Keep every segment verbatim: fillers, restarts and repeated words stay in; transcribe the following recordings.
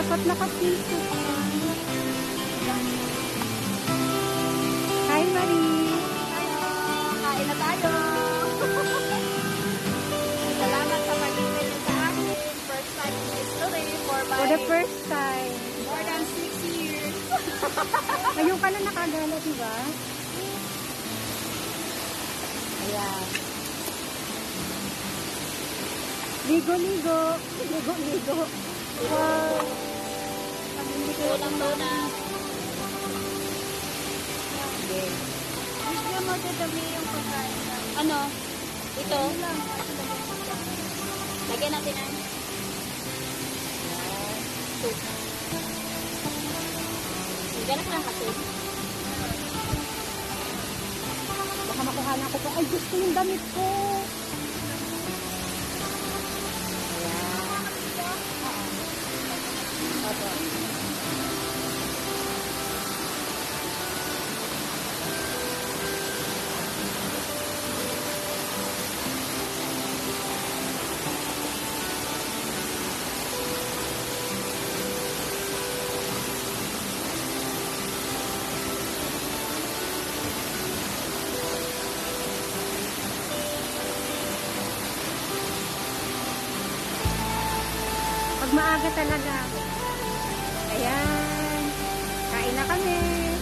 Ba't nakapinto ka? Hi, Marie! Kain na tayo! Salamat sa pag-invite sa akin. First time in history for my... For the first time. More than six years. Ngayon ka na nakagala, diba? Ayan. Ligo-ligo. Ligo-ligo. Wow. Tunang-tuna. Okay. Gusto mo dadami yung pagkain lang. Ano? Ito? Lagyan natin ang soup. Ganap lang kasi. Baka makuha na ako pa. Ay, gusto yung damit ko. Ayan. Opo. Pag maaga talaga. Ayan. Kain na kami.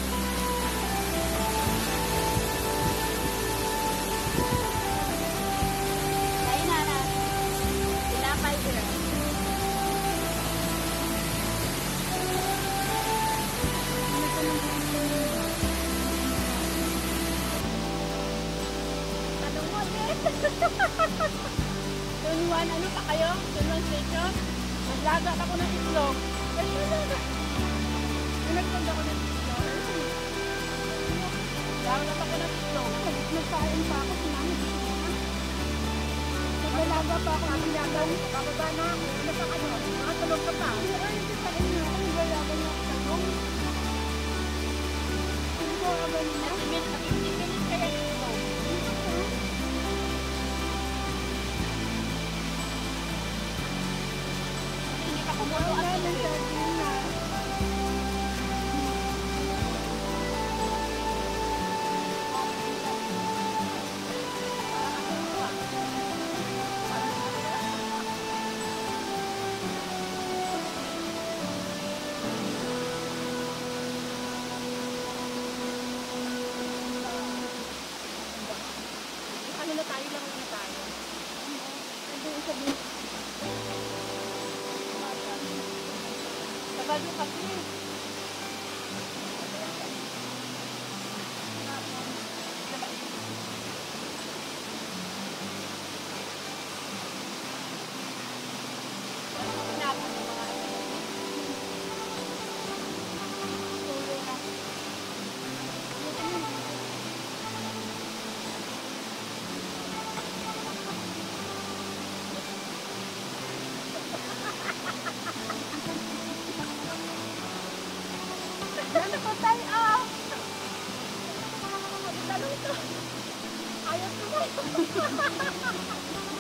Kain na na. Tinapay sila. Tanong mo ulit. Tunwan, ano pa kayo? Tunwan station? Maglaga ako ng itlog. Ay, malaga. Nagtanda ko ng itlog. Lagat ako ng itlog. Nagkain pa ako. Sinamit ko na. Naglalaga pa ako. Ang lagaw. Bababa na ako. Ano pa kayo? Nakatulog ka pa. Ay, hindi pa rin na ako. Naglalaga na ako. Tanong. Hindi ko abay na. fifteen minutes kaya itlog. Hindi pa kumulo at ano na tayo lang na tayo. Ano yung sabihin? Tagal yung kasi. Ano pa tayo? Ah! Ayaw ko